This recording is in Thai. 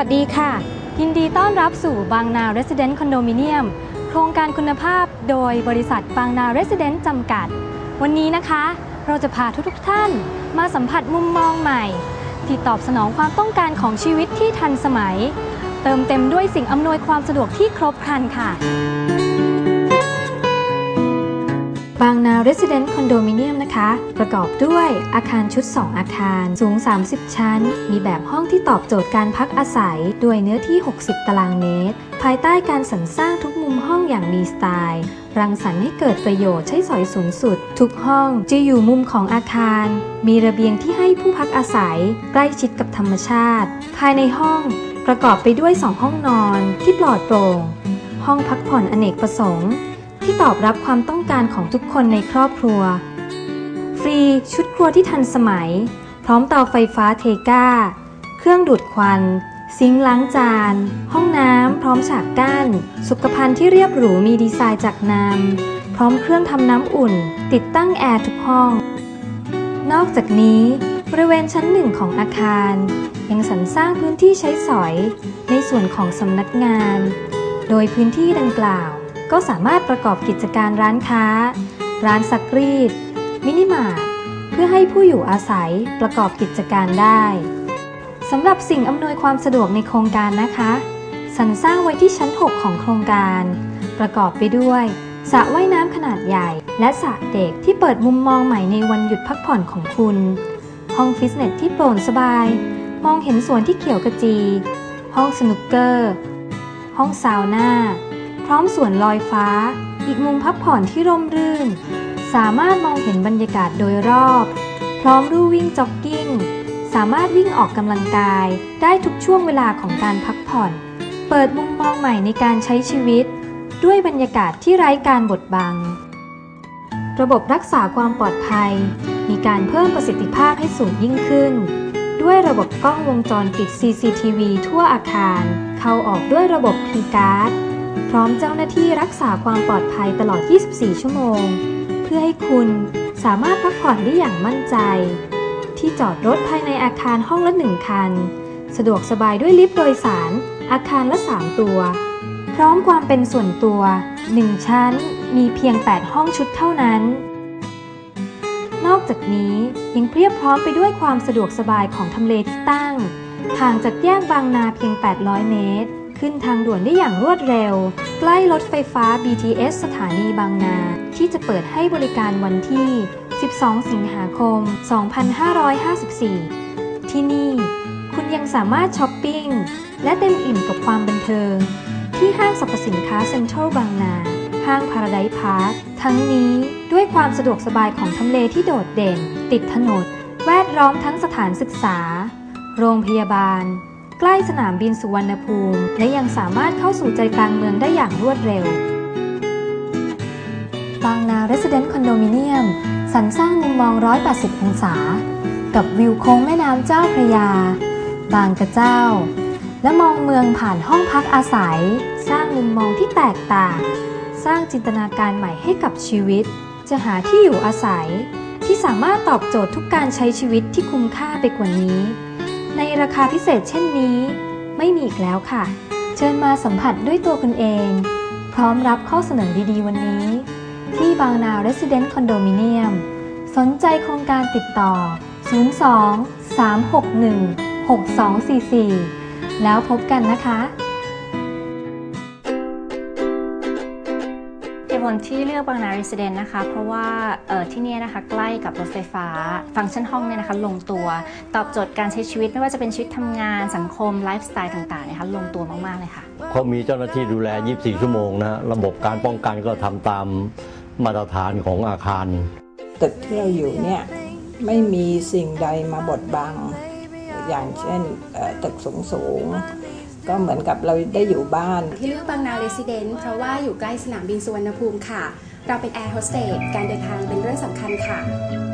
วัสดีค่ะยินดีต้อนรับสู่บางนา Resident Condominium โครงการคุณภาพโดยบริษัทบางนา Resident จำกัดวันนี้นะคะเราจะพาทุกท่านมาสัมผัสมุมมองใหม่ที่ตอบสนองความต้องการของชีวิตที่ทันสมัยเติมเต็มด้วยสิ่งอำนวยความสะดวกที่ครบครันค่ะบางนา Resident Condominium นะคะประกอบด้วยอาคารชุด2อาคารสูง30ชั้นมีแบบห้องที่ตอบโจทย์การพักอาศัยด้วยเนื้อที่60ตารางเมตรภายใต้การสรรสร้างทุกมุมห้องอย่างมีสไตล์รังสรรค์ให้เกิดประโยชน์ใช้สอยสูงสุดทุกห้องจะอยู่มุมของอาคารมีระเบียงที่ให้ผู้พักอาศัยใกล้ชิดกับธรรมชาติภายในห้องประกอบไปด้วย2ห้องนอนที่ปลอดโปร่งห้องพักผ่อนอเนกประสงค์ที่ตอบรับความต้องการของทุกคนในครอบครัวฟรีชุดครัวที่ทันสมัยพร้อมเตาไฟฟ้าเทกาเครื่องดูดควันซิงค์ล้างจานห้องน้ำพร้อมฉากกั้นสุขภัณฑ์ที่เรียบหรูมีดีไซน์จากนำพร้อมเครื่องทำน้ำอุ่นติดตั้งแอร์ทุกห้องนอกจากนี้บริเวณชั้น1ของอาคารยังสรรสร้างพื้นที่ใช้สอยในส่วนของสำนักงานโดยพื้นที่ดังกล่าวก็สามารถประกอบกิจการร้านค้าร้านซักรีดมินิมาร์ทเพื่อให้ผู้อยู่อาศัยประกอบกิจการได้สำหรับสิ่งอำนวยความสะดวกในโครงการนะคะสรรสร้างไว้ที่ชั้น6ของโครงการประกอบไปด้วยสระว่ายน้ำขนาดใหญ่และสระเด็กที่เปิดมุมมองใหม่ในวันหยุดพักผ่อนของคุณห้องฟิตเนสที่โปร่งสบายมองเห็นสวนที่เขียวขจีห้องสนุกเกอร์ห้องซาวน่าพร้อมสวนลอยฟ้าอีกมุมพักผ่อนที่ร่มรื่นสามารถมองเห็นบรรยากาศโดยรอบพร้อมลู่วิ่งจ็อกกิ้งสามารถวิ่งออกกำลังกายได้ทุกช่วงเวลาของการพักผ่อนเปิดมุมมองใหม่ในการใช้ชีวิตด้วยบรรยากาศที่ไร้การบดบังระบบรักษาความปลอดภัยมีการเพิ่มประสิทธิภาพให้สูงยิ่งขึ้นด้วยระบบกล้องวงจรปิด CCTV ทั่วอาคารเข้าออกด้วยระบบ P-Cardพร้อมเจ้าหน้าที่รักษาความปลอดภัยตลอด 24 ชั่วโมงเพื่อให้คุณสามารถพักผ่อนได้อย่างมั่นใจที่จอดรถภายในอาคารห้องละ1คันสะดวกสบายด้วยลิฟต์โดยสารอาคารละ3ตัวพร้อมความเป็นส่วนตัว1ชั้นมีเพียง8ห้องชุดเท่านั้นนอกจากนี้ยังเพียบพร้อมไปด้วยความสะดวกสบายของทำเลที่ตั้งห่างจากแยกบางนาเพียง800เมตรขึ้นทางด่วนได้อย่างรวดเร็วใกล้รถไฟฟ้า BTS สถานีบางนาที่จะเปิดให้บริการวันที่12 สิงหาคม 2554 ที่นี่คุณยังสามารถช้อปปิ้งและเต็มอิ่มกับความบันเทิงที่ห้างสรรพสินค้าเซ็นทรัลบางนาห้างพาราไดซ์พาร์คทั้งนี้ด้วยความสะดวกสบายของทำเลที่โดดเด่นติดถนนแวดล้อมทั้งสถานศึกษาโรงพยาบาลใกล้สนามบินสุวรรณภูมิและยังสามารถเข้าสู่ใจกลางเมืองได้อย่างรวดเร็วบางนา Resident Condominium สรรสร้างมุมมอง180องศากับวิวโค้งแม่น้ำเจ้าพระยาบางกระเจ้าและมองเมืองผ่านห้องพักอาศัยสร้างมุมมองที่แตกต่างสร้างจินตนาการใหม่ให้กับชีวิตจะหาที่อยู่อาศัยที่สามารถตอบโจทย์ทุกการใช้ชีวิตที่คุ้มค่าไปกว่านี้ในราคาพิเศษเช่นนี้ไม่มีอีกแล้วค่ะเชิญมาสัมผัสด้วยตัวคุณเองพร้อมรับข้อเสนอดีๆวันนี้ที่บางนา Resident Condominium สนใจโครงการติดต่อ 02-361-6244 แล้วพบกันนะคะที่เลือกบางนา Resident นะคะเพราะว่าที่นี่นะคะใกล้กับรถไฟฟ้าฟังก์ชันห้องเนี่ยนะคะลงตัวตอบโจทย์การใช้ชีวิตไม่ว่าจะเป็นชีวิตทำงานสังคมไลฟ์สไตล์ต่างๆนะคะลงตัวมากๆเลยค่ะเขามีเจ้าหน้าที่ดูแล 24 ชั่วโมงนะระบบการป้องกันก็ทำตามมาตรฐานของอาคารตึกที่เราอยู่เนี่ยไม่มีสิ่งใดมาบดบังอย่างเช่นตึกสูงก็เหมือนกับเราได้อยู่บ้านที่เลือกบางนา Resident เพราะว่าอยู่ใกล้สนามบินสุวรรณภูมิค่ะเราเป็นแอร์โฮสเตสการเดินทางเป็นเรื่องสำคัญค่ะ